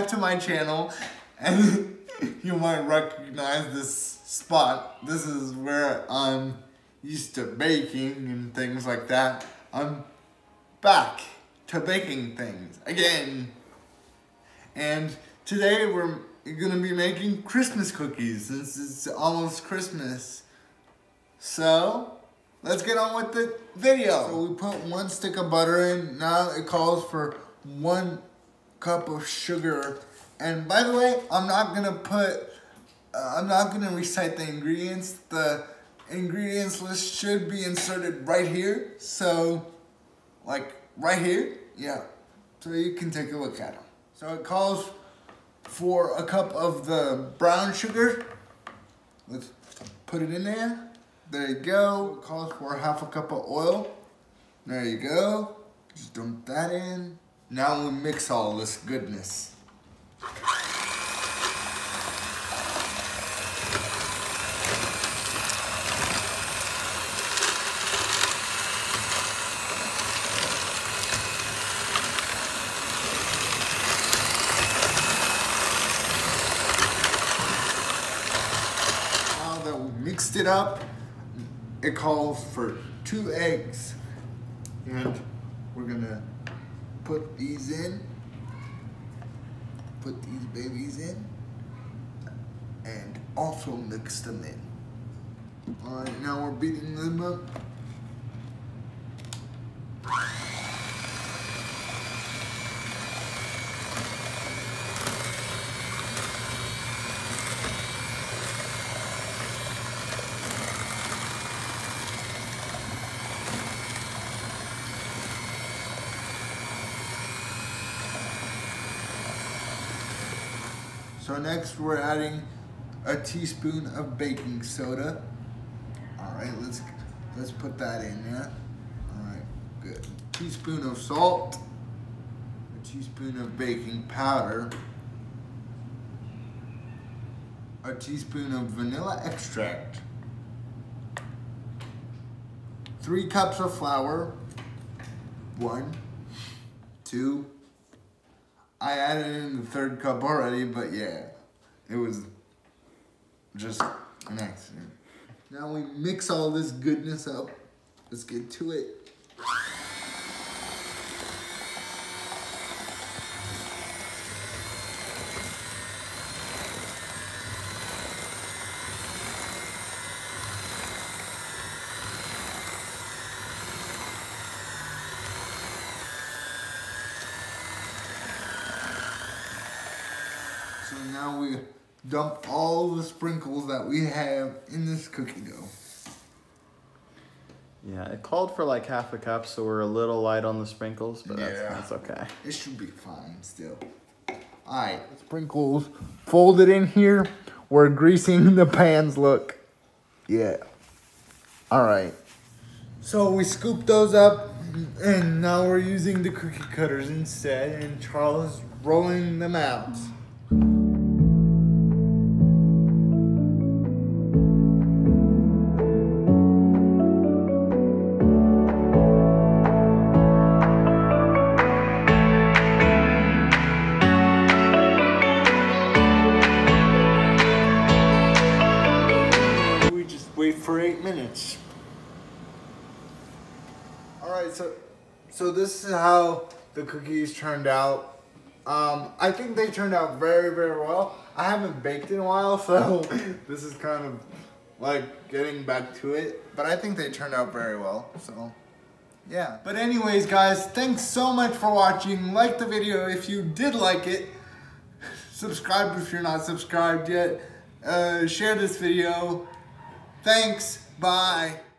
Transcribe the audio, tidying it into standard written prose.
subscribe to my channel, and you might recognize this spot. This is where I'm used to baking and things like that. I'm back to baking things again. And today we're gonna be making Christmas cookies since it's almost Christmas. So let's get on with the video. So we put 1 stick of butter in. Now it calls for 1 cup of sugar. And by the way, I'm not gonna recite the ingredients. The ingredients list should be inserted right here. So, like right here, yeah. So you can take a look at them. So it calls for a cup of the brown sugar. Let's put it in there. There you go. It calls for 1/2 cup of oil. There you go. Just dump that in. Now we mix all this goodness. Mixed it up, it calls for 2 eggs, and we're gonna put these in, put these babies in, and also mix them in. All right, now we're beating them up. So next we're adding a teaspoon of baking soda. All right, let's put that in there. All right, good. A teaspoon of salt, a teaspoon of baking powder, a teaspoon of vanilla extract, 3 cups of flour, 1, 2, I added in the 3rd cup already, but yeah, it was just an accident. Now we mix all this goodness up. Let's get to it. So now we dump all the sprinkles that we have in this cookie dough. Yeah, it called for like 1/2 cup, so we're a little light on the sprinkles, but that's okay. It should be fine still. All right, sprinkles folded in here. We're greasing the pans, look. Yeah. All right. So we scooped those up, and now we're using the cookie cutters instead, and Charles is rolling them out. Wait for 8 minutes. All right, so this is how the cookies turned out. I think they turned out very, very well. I haven't baked in a while, so this is kind of like getting back to it. But I think they turned out very well, so yeah. But anyways, guys, thanks so much for watching. Like the video if you did like it. Subscribe if you're not subscribed yet. Share this video. Thanks. Bye.